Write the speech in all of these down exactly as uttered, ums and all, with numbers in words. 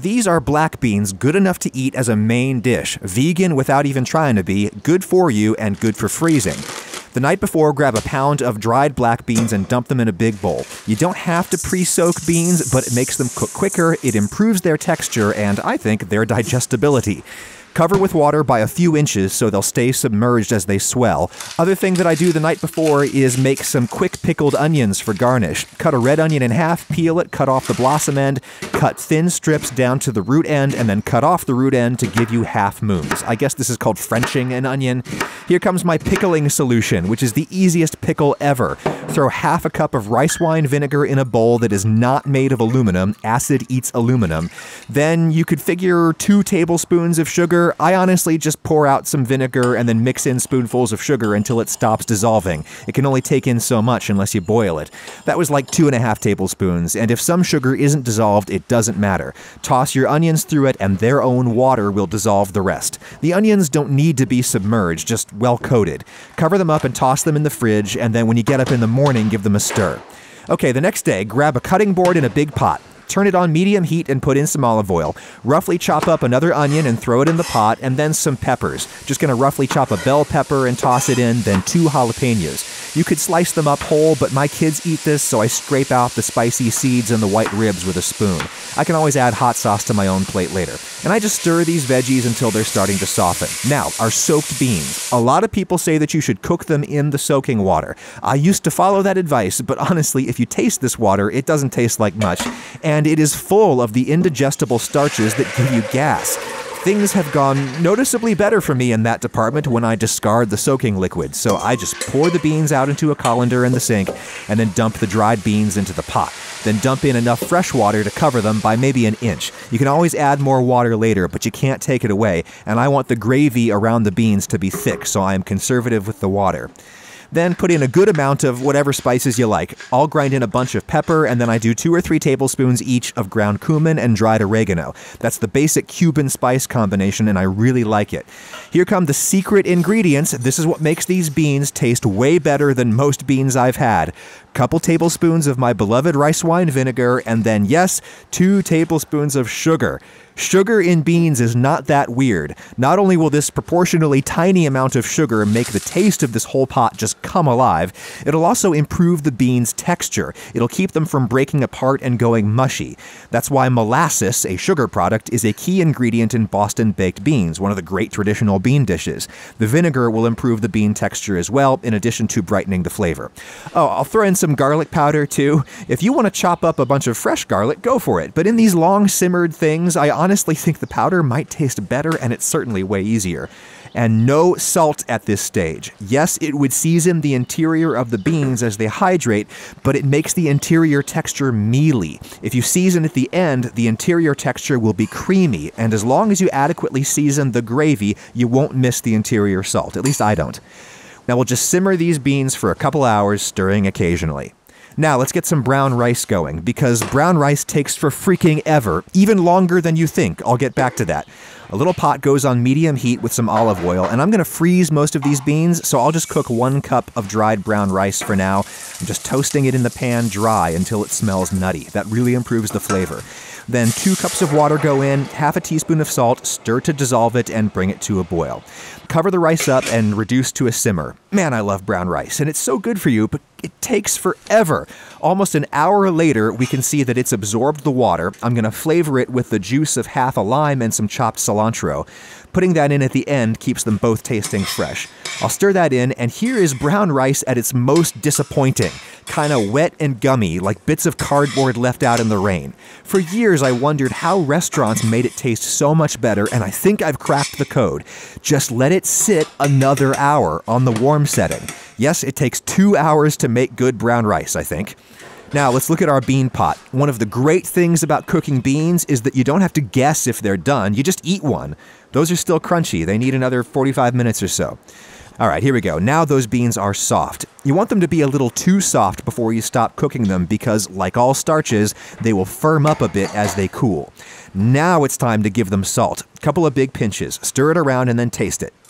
These are black beans good enough to eat as a main dish, vegan without even trying to be, good for you, and good for freezing. The night before, grab a pound of dried black beans and dump them in a big bowl. You don't have to pre-soak beans, but it makes them cook quicker, it improves their texture, and I think their digestibility. Cover with water by a few inches so they'll stay submerged as they swell. Other thing that I do the night before is make some quick pickled onions for garnish. Cut a red onion in half, peel it, cut off the blossom end, cut thin strips down to the root end, and then cut off the root end to give you half moons. I guess this is called Frenching an onion. Here comes my pickling solution, which is the easiest pickle ever. Throw half a cup of rice wine vinegar in a bowl that is not made of aluminum. Acid eats aluminum. Then you could figure two tablespoons of sugar. I honestly just pour out some vinegar and then mix in spoonfuls of sugar until it stops dissolving. It can only take in so much unless you boil it. That was like two and a half tablespoons, and if some sugar isn't dissolved, it doesn't matter. Toss your onions through it and their own water will dissolve the rest. The onions don't need to be submerged, just well coated. Cover them up and toss them in the fridge, and then when you get up in the morning, give them a stir. Okay, the next day, grab a cutting board in a big pot. Turn it on medium heat and put in some olive oil. Roughly chop up another onion and throw it in the pot, and then some peppers. Just gonna roughly chop a bell pepper and toss it in, then two jalapeños. You could slice them up whole, but my kids eat this, so I scrape out the spicy seeds and the white ribs with a spoon. I can always add hot sauce to my own plate later. And I just stir these veggies until they're starting to soften. Now, our soaked beans. A lot of people say that you should cook them in the soaking water. I used to follow that advice, but honestly, if you taste this water, it doesn't taste like much. And it is full of the indigestible starches that give you gas. Things have gone noticeably better for me in that department when I discard the soaking liquid, so I just pour the beans out into a colander in the sink and then dump the dried beans into the pot. Then dump in enough fresh water to cover them by maybe an inch. You can always add more water later, but you can't take it away, and I want the gravy around the beans to be thick, so I am conservative with the water. Then put in a good amount of whatever spices you like. I'll grind in a bunch of pepper, and then I do two or three tablespoons each of ground cumin and dried oregano. That's the basic Cuban spice combination, and I really like it. Here come the secret ingredients. This is what makes these beans taste way better than most beans I've had. Couple tablespoons of my beloved rice wine vinegar, and then, yes, two tablespoons of sugar. Sugar in beans is not that weird. Not only will this proportionally tiny amount of sugar make the taste of this whole pot just come alive, it'll also improve the beans' texture. It'll keep them from breaking apart and going mushy. That's why molasses, a sugar product, is a key ingredient in Boston baked beans, one of the great traditional bean dishes. The vinegar will improve the bean texture as well, in addition to brightening the flavor. Oh, I'll throw in some garlic powder too. If you want to chop up a bunch of fresh garlic, go for it. But in these long simmered things, I honestly think the powder might taste better, and it's certainly way easier. And no salt at this stage. Yes, it would season the interior of the beans as they hydrate, but it makes the interior texture mealy. If you season at the end, the interior texture will be creamy, and as long as you adequately season the gravy, you won't miss the interior salt. At least I don't. Now we'll just simmer these beans for a couple hours, stirring occasionally. Now, let's get some brown rice going, because brown rice takes for freaking ever, even longer than you think. I'll get back to that. A little pot goes on medium heat with some olive oil, and I'm going to freeze most of these beans, so I'll just cook one cup of dried brown rice for now. I'm just toasting it in the pan dry until it smells nutty. That really improves the flavor. Then two cups of water go in, half a teaspoon of salt, stir to dissolve it, and bring it to a boil. Cover the rice up and reduce to a simmer. Man, I love brown rice, and it's so good for you, but it takes forever. Almost an hour later, we can see that it's absorbed the water. I'm going to flavor it with the juice of half a lime and some chopped cilantro. Putting that in at the end keeps them both tasting fresh. I'll stir that in, and here is brown rice at its most disappointing. Kind of wet and gummy, like bits of cardboard left out in the rain. For years, I wondered how restaurants made it taste so much better, and I think I've cracked the code. Just let it sit another hour on the warm setting. Yes, it takes two hours to make good brown rice, I think. Now, let's look at our bean pot. One of the great things about cooking beans is that you don't have to guess if they're done. You just eat one. Those are still crunchy. They need another forty-five minutes or so. All right, here we go. Now those beans are soft. You want them to be a little too soft before you stop cooking them because, like all starches, they will firm up a bit as they cool. Now it's time to give them salt. Couple of big pinches. Stir it around and then taste it.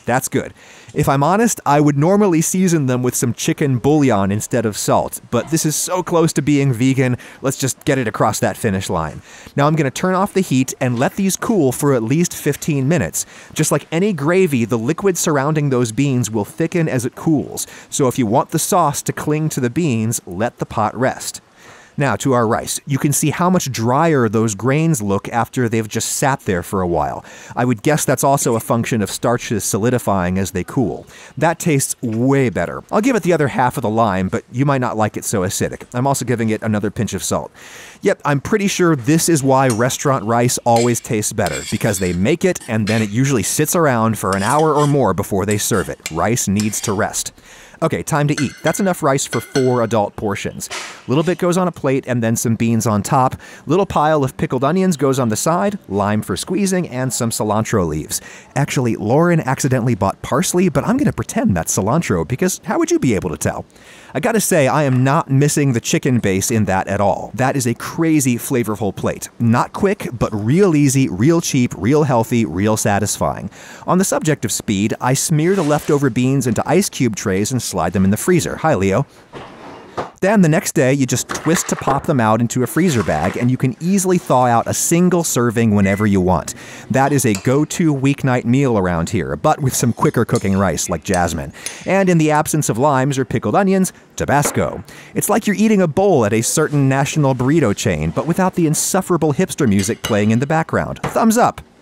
That's good. If I'm honest, I would normally season them with some chicken bouillon instead of salt, but this is so close to being vegan, let's just get it across that finish line. Now I'm going to turn off the heat and let these cool for at least fifteen minutes. Just like any gravy, the liquid surrounding those beans will thicken as it cools, so if you want the sauce to cling to the beans, let the pot rest. Now to our rice. You can see how much drier those grains look after they've just sat there for a while. I would guess that's also a function of starches solidifying as they cool. That tastes way better. I'll give it the other half of the lime, but you might not like it so acidic. I'm also giving it another pinch of salt. Yep, I'm pretty sure this is why restaurant rice always tastes better, because they make it and then it usually sits around for an hour or more before they serve it. Rice needs to rest. Okay, time to eat. That's enough rice for four adult portions. Little bit goes on a plate and then some beans on top. Little pile of pickled onions goes on the side, lime for squeezing, and some cilantro leaves. Actually, Lauren accidentally bought parsley, but I'm going to pretend that's cilantro because how would you be able to tell? I gotta say, I am not missing the chicken base in that at all. That is a crazy flavorful plate. Not quick, but real easy, real cheap, real healthy, real satisfying. On the subject of speed, I smear the leftover beans into ice cube trays and slide them in the freezer. Hi, Leo. Then the next day, you just twist to pop them out into a freezer bag, and you can easily thaw out a single serving whenever you want. That is a go-to weeknight meal around here, but with some quicker cooking rice like jasmine. And in the absence of limes or pickled onions, Tabasco. It's like you're eating a bowl at a certain national burrito chain, but without the insufferable hipster music playing in the background. Thumbs up!